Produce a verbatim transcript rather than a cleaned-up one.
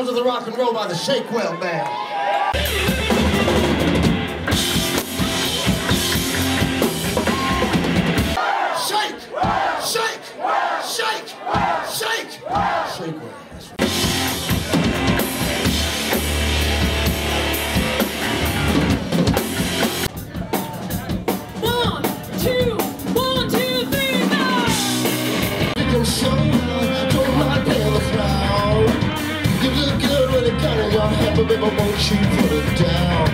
sounds of the rock and roll by the Shake Well Band. Shake! Shake! Shake! Shake! Shake well. One, two, one, two, three, now! You can show me, don't mind paying the crowd. You look good with a gun in your hand, but baby, won't you put it down?